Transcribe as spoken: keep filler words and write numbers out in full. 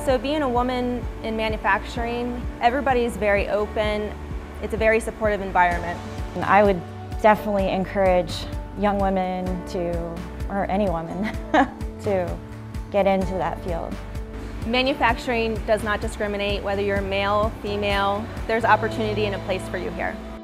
So being a woman in manufacturing, everybody's very open. It's a very supportive environment. And I would definitely encourage young women to, or any woman, to get into that field. Manufacturing does not discriminate whether you're male, female. There's opportunity and a place for you here.